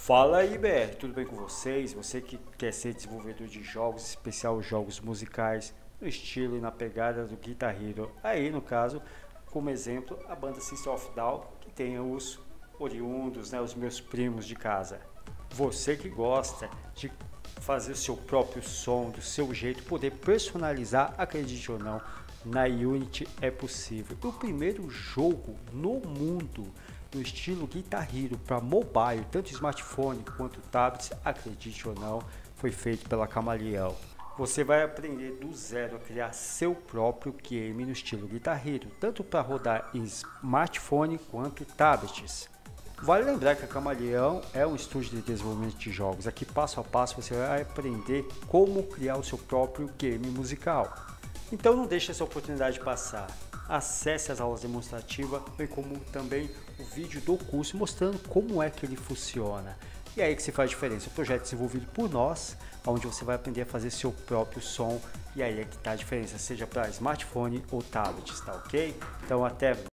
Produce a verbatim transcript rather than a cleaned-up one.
Fala aí, B R, tudo bem com vocês? Você que quer ser desenvolvedor de jogos, em especial jogos musicais, no estilo e na pegada do Guitar Hero. Aí, no caso, como exemplo, a banda System of a Down, que tem os oriundos, né, os meus primos de casa. Você que gosta de fazer o seu próprio som, do seu jeito, poder personalizar, acredite ou não, na Unity é possível. O primeiro jogo no mundo no estilo Guitar Hero para mobile, tanto smartphone quanto tablet, acredite ou não, foi feito pela Camaleão. Você vai aprender do zero a criar seu próprio game no estilo Guitar Hero, tanto para rodar em smartphone quanto tablets. Vale lembrar que a Camaleão é um estúdio de desenvolvimento de jogos. Aqui passo a passo você vai aprender como criar o seu próprio game musical. Então não deixe essa oportunidade passar. Acesse as aulas demonstrativas, bem como também o vídeo do curso mostrando como é que ele funciona. E é aí que se faz diferença. O projeto é desenvolvido por nós, onde você vai aprender a fazer seu próprio som. E aí é que está a diferença, seja para smartphone ou tablet, tá ok? Então até